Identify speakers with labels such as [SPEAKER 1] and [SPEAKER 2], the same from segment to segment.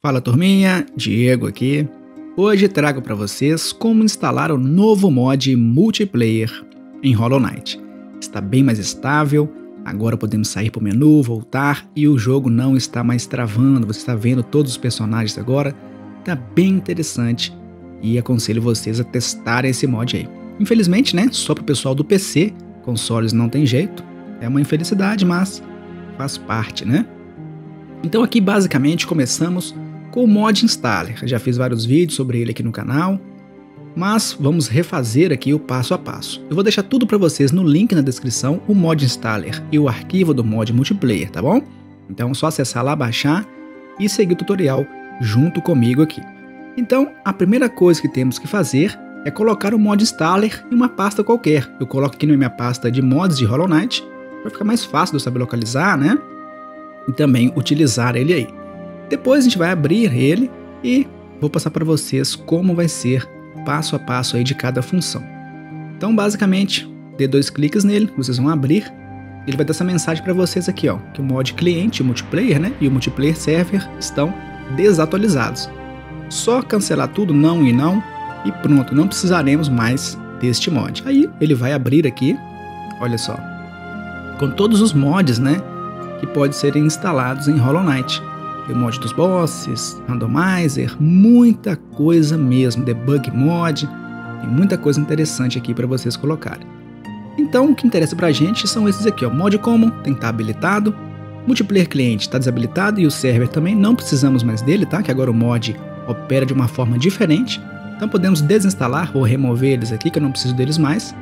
[SPEAKER 1] Fala turminha, Diego aqui. Hoje trago para vocês como instalar o novo mod multiplayer em Hollow Knight. Está bem mais estável, agora podemos sair para o menu, voltar e o jogo não está mais travando. Você está vendo todos os personagens agora, está bem interessante e aconselho vocês a testarem esse mod aí. Infelizmente, né, só para o pessoal do PC, consoles não tem jeito, é uma infelicidade, mas faz parte, né? Então aqui basicamente começamos com o mod installer. Já fiz vários vídeos sobre ele aqui no canal, mas vamos refazer aqui o passo a passo. Eu vou deixar tudo para vocês no link na descrição, o mod installer e o arquivo do mod multiplayer, tá bom? Então é só acessar lá, baixar e seguir o tutorial junto comigo aqui. Então a primeira coisa que temos que fazer é colocar o mod installer em uma pasta qualquer. Eu coloco aqui na minha pasta de mods de Hollow Knight, vai ficar mais fácil de eu saber localizar, né? E também utilizar ele aí. Depois a gente vai abrir ele e vou passar para vocês como vai ser passo a passo aí de cada função. Então basicamente, dê 2 cliques nele, vocês vão abrir, ele vai dar essa mensagem para vocês aqui, ó, que o mod cliente, o multiplayer, né, e o multiplayer server estão desatualizados. Só cancelar tudo, não e não, e pronto, não precisaremos mais deste mod. Aí ele vai abrir aqui, olha só, com todos os mods, né, que podem ser instalados em Hollow Knight. Tem o mod dos bosses, randomizer, muita coisa mesmo, debug mod, tem muita coisa interessante aqui para vocês colocarem. Então o que interessa pra gente são esses aqui, ó, mod common tem que estar habilitado, multiplayer cliente está desabilitado e o server também, não precisamos mais dele, tá? Que agora o mod opera de uma forma diferente, então podemos desinstalar ou remover eles aqui, que eu não preciso deles mais.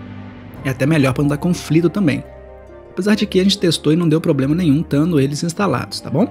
[SPEAKER 1] É até melhor para não dar conflito também. Apesar de que a gente testou e não deu problema nenhum estando eles instalados, tá bom?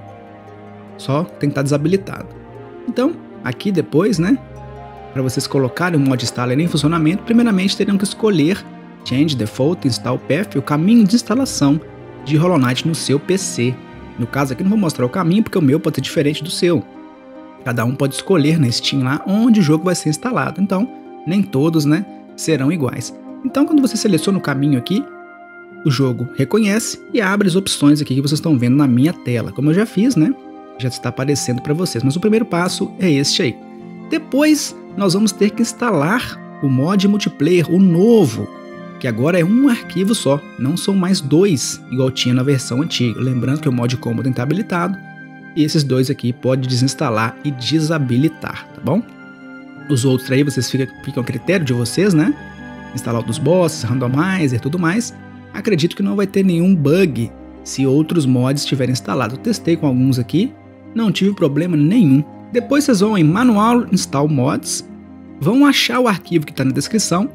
[SPEAKER 1] Só tem que estar desabilitado. Então, aqui depois, né, para vocês colocarem o mod installer em funcionamento, primeiramente teriam que escolher Change Default Install Path, o caminho de instalação de Hollow Knight no seu PC. No caso aqui não vou mostrar o caminho porque o meu pode ser diferente do seu. Cada um pode escolher na Steam lá onde o jogo vai ser instalado, então nem todos, né, serão iguais. Então quando você seleciona o caminho aqui, o jogo reconhece e abre as opções aqui que vocês estão vendo na minha tela, como eu já fiz, né? Já está aparecendo para vocês, mas o primeiro passo é este aí. Depois nós vamos ter que instalar o mod multiplayer, o novo, que agora é um arquivo só, não são mais 2, igual tinha na versão antiga. Lembrando que o mod combo tem que estar habilitado, e esses 2 aqui pode desinstalar e desabilitar, tá bom? Os outros aí vocês ficam a critério de vocês, né? Instalar o dos bosses, randomizer e tudo mais. Acredito que não vai ter nenhum bug se outros mods estiverem instalados. Eu testei com alguns aqui, não tive problema nenhum. Depois vocês vão em Manual Install Mods, vão achar o arquivo que está na descrição,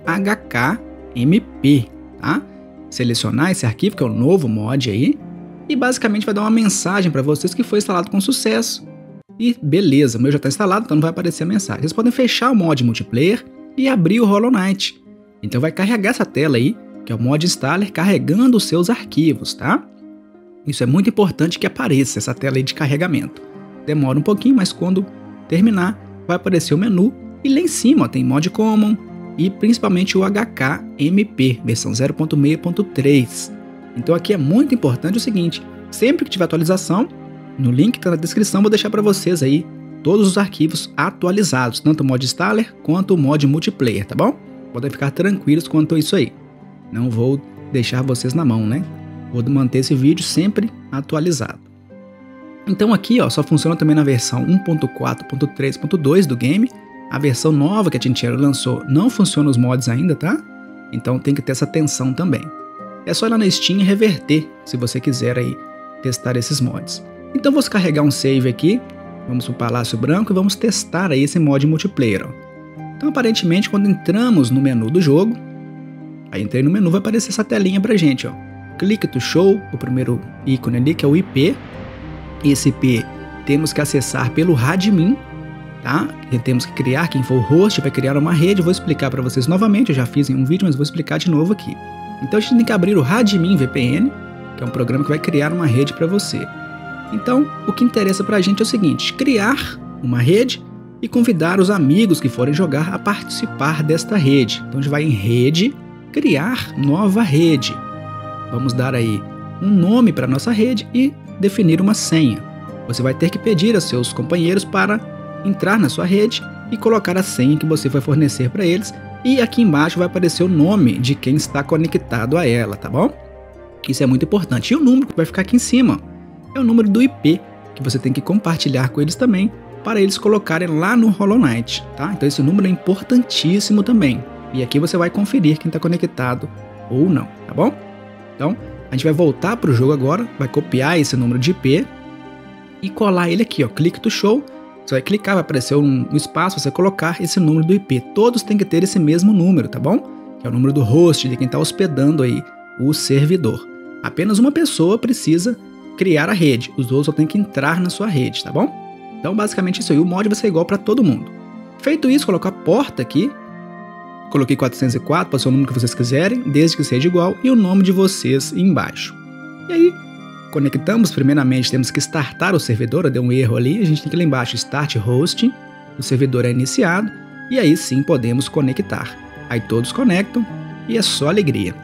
[SPEAKER 1] HKMP, tá? Selecionar esse arquivo, que é o novo mod aí, e basicamente vai dar uma mensagem para vocês que foi instalado com sucesso. E beleza, o meu já está instalado, então não vai aparecer a mensagem. Vocês podem fechar o mod multiplayer e abrir o Hollow Knight. Então vai carregar essa tela aí, que é o mod installer carregando os seus arquivos, tá? Isso é muito importante que apareça essa tela aí de carregamento. Demora um pouquinho, mas quando terminar, vai aparecer o menu e lá em cima ó, tem mod common e principalmente o HKMP, versão 0.6.3. Então aqui é muito importante o seguinte, sempre que tiver atualização, no link que está na descrição, vou deixar para vocês aí todos os arquivos atualizados, tanto o mod installer quanto o mod multiplayer, tá bom? Podem ficar tranquilos quanto a isso aí. Não vou deixar vocês na mão, né? Vou manter esse vídeo sempre atualizado. Então aqui ó, só funciona também na versão 1.4.3.2 do game. A versão nova que a Tintiero lançou não funciona os mods ainda, tá? Então tem que ter essa atenção também. É só ir lá na Steam e reverter, se você quiser aí testar esses mods. Então vou carregar um save aqui, vamos para o Palácio Branco e vamos testar aí esse mod multiplayer. Ó. Então aparentemente quando entramos no menu do jogo, aí entrei no menu, vai aparecer essa telinha pra gente, ó. Clique to show, o primeiro ícone ali, que é o IP. Esse IP temos que acessar pelo admin, tá? E temos que criar, quem for o host vai criar uma rede, eu vou explicar para vocês novamente, eu já fiz em um vídeo, mas vou explicar de novo aqui. Então a gente tem que abrir o Admin VPN, que é um programa que vai criar uma rede para você. Então, o que interessa pra gente é o seguinte, criar uma rede e convidar os amigos que forem jogar a participar desta rede. Então a gente vai em rede, criar nova rede. Vamos dar aí um nome para nossa rede e definir uma senha. você vai ter que pedir a seus companheiros para entrar na sua rede e colocar a senha que você vai fornecer para eles, e aqui embaixo vai aparecer o nome de quem está conectado a ela, tá bom? Isso é muito importante. E o número que vai ficar aqui em cima é o número do IP, que você tem que compartilhar com eles também, para eles colocarem lá no Hollow Knight, tá? Então esse número é importantíssimo também. E aqui você vai conferir quem está conectado ou não, tá bom? Então, a gente vai voltar para o jogo agora, vai copiar esse número de IP e colar ele aqui, ó, click to show. Você vai clicar, vai aparecer um espaço, você colocar esse número do IP. Todos têm que ter esse mesmo número, tá bom? Que é o número do host, de quem está hospedando aí o servidor. Apenas uma pessoa precisa criar a rede, os outros só tem que entrar na sua rede, tá bom? Então, basicamente isso aí, o mod vai ser igual para todo mundo. Feito isso, colocar a porta aqui. Coloquei 404, pode ser o número que vocês quiserem, desde que seja igual, e o nome de vocês embaixo. E aí, conectamos, primeiramente temos que startar o servidor, deu um erro ali, a gente tem que ir lá embaixo, Start Hosting, o servidor é iniciado, e aí sim podemos conectar. Aí todos conectam, e é só alegria.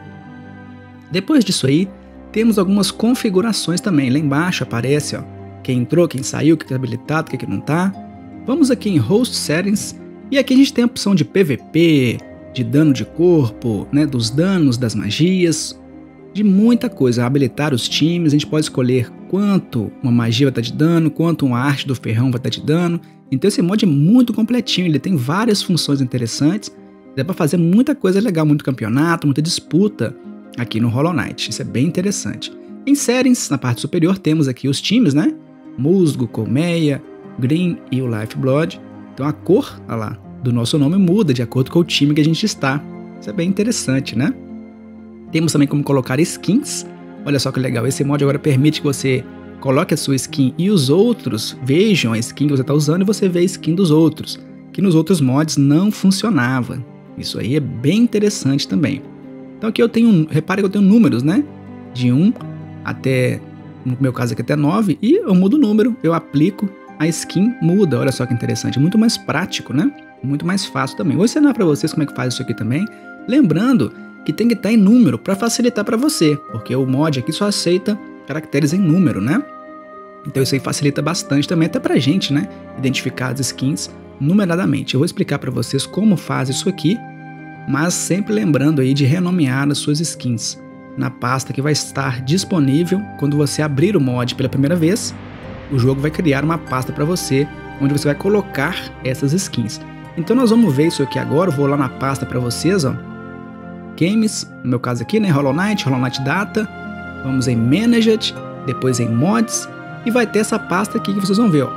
[SPEAKER 1] Depois disso aí, temos algumas configurações também, lá embaixo aparece, ó, quem entrou, quem saiu, o que está habilitado, o que não está. Vamos aqui em Host Settings, e aqui a gente tem a opção de PVP, de dano de corpo, né, dos danos, das magias, de muita coisa. Habilitar os times, a gente pode escolher quanto uma magia vai estar de dano, quanto uma arte do ferrão vai estar de dano. Então esse mod é muito completinho, ele tem várias funções interessantes, dá para fazer muita coisa legal, muito campeonato, muita disputa aqui no Hollow Knight, isso é bem interessante. Em Settings, na parte superior, temos aqui os times, né? Musgo, Colmeia, Green e o Lifeblood. Então a cor, olha lá, do nosso nome muda de acordo com o time que a gente está. Isso é bem interessante, né? Temos também como colocar skins. Olha só que legal, esse mod agora permite que você coloque a sua skin e os outros vejam a skin que você está usando e você vê a skin dos outros, que nos outros mods não funcionava. Isso aí é bem interessante também. Então aqui eu tenho, repare que eu tenho números, né? De 1 até, no meu caso aqui até 9, e eu mudo o número, eu aplico, a skin muda. Olha só que interessante, muito mais prático, né? Muito mais fácil também. Vou ensinar para vocês como é que faz isso aqui também. Lembrando que tem que estar em número para facilitar para você, porque o mod aqui só aceita caracteres em número, né? Então isso aí facilita bastante também, até pra gente, né? Identificar as skins numeradamente. Eu vou explicar para vocês como faz isso aqui, mas sempre lembrando aí de renomear as suas skins na pasta que vai estar disponível quando você abrir o mod pela primeira vez. O jogo vai criar uma pasta para você, onde você vai colocar essas skins. Então nós vamos ver isso aqui agora, eu vou lá na pasta para vocês, ó. Games, no meu caso aqui, né, Hollow Knight Data, vamos em Managed, depois em Mods, e vai ter essa pasta aqui que vocês vão ver, ó,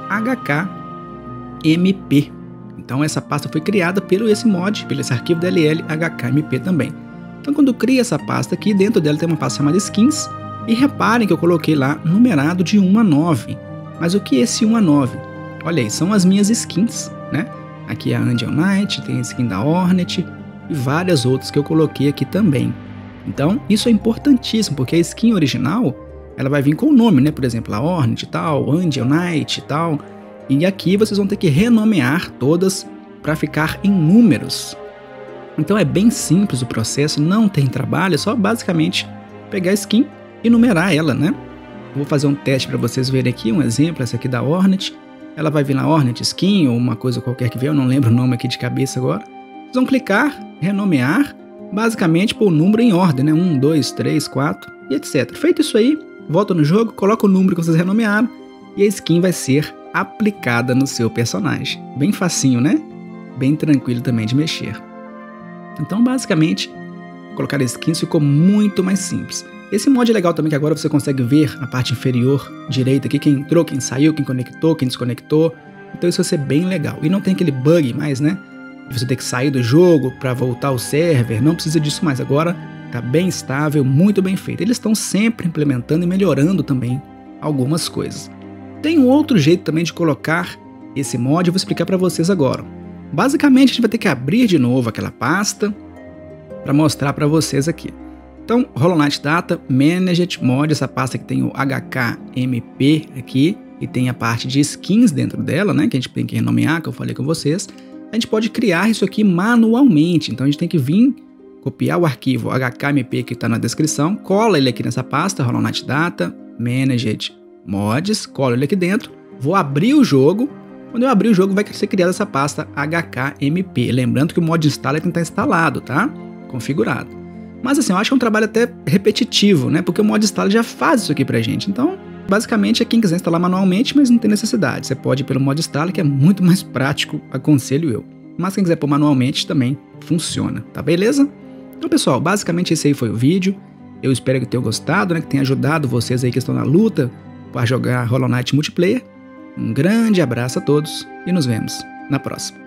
[SPEAKER 1] HKMP. Então essa pasta foi criada pelo esse mod, pelo esse arquivo DLL HKMP também. Então quando cria essa pasta aqui, dentro dela tem uma pasta chamada Skins, e reparem que eu coloquei lá numerado de 1 a 9. Mas o que é esse 1 a 9? Olha aí, são as minhas skins, né? Aqui é a Angel Knight, tem a skin da Hornet e várias outras que eu coloquei aqui também. Então isso é importantíssimo, porque a skin original ela vai vir com o nome, né? Por exemplo, a Hornet e tal, Angel Knight e tal. E aqui vocês vão ter que renomear todas para ficar em números. Então é bem simples o processo, não tem trabalho, é só basicamente pegar a skin e numerar ela, né? Vou fazer um teste para vocês verem aqui, um exemplo, essa aqui da Hornet. Ela vai vir na Hornet Skin ou uma coisa qualquer que vier, eu não lembro o nome aqui de cabeça agora. Vocês vão clicar, renomear, basicamente pôr o número em ordem, né? 1, 2, 3, 4 e etc. Feito isso aí, volta no jogo, coloca o número que vocês renomearam e a skin vai ser aplicada no seu personagem. Bem facinho, né? Bem tranquilo também de mexer. Então, basicamente, colocar skins ficou muito mais simples. Esse mod é legal também que agora você consegue ver na parte inferior direita aqui quem entrou, quem saiu, quem conectou, quem desconectou. Então isso vai ser bem legal. E não tem aquele bug mais, né? De você ter que sair do jogo para voltar ao server. Não precisa disso mais. Agora tá bem estável, muito bem feito. Eles estão sempre implementando e melhorando também algumas coisas. Tem um outro jeito também de colocar esse mod, eu vou explicar para vocês agora. Basicamente a gente vai ter que abrir de novo aquela pasta para mostrar para vocês aqui. Então, Hollow Knight Data, Managed Mod, essa pasta que tem o HKMP aqui, e tem a parte de skins dentro dela, né, que a gente tem que renomear, que eu falei com vocês. A gente pode criar isso aqui manualmente, então a gente tem que vir, copiar o arquivo HKMP que está na descrição, cola ele aqui nessa pasta, Hollow Knight Data, Managed mods, colo ele aqui dentro, vou abrir o jogo. Quando eu abrir o jogo vai ser criada essa pasta HKMP. Lembrando que o mod installer tem que estar instalado, tá? Configurado. Mas assim, eu acho que é um trabalho até repetitivo, né? Porque o mod installer já faz isso aqui pra gente. Então, basicamente é quem quiser instalar manualmente, mas não tem necessidade. Você pode ir pelo mod installer, que é muito mais prático, aconselho eu. Mas quem quiser pôr manualmente também funciona, tá beleza? Então, pessoal, basicamente esse aí foi o vídeo. Eu espero que tenham gostado, né? Que tenha ajudado vocês aí que estão na luta para jogar Hollow Knight multiplayer. Um grande abraço a todos e nos vemos na próxima.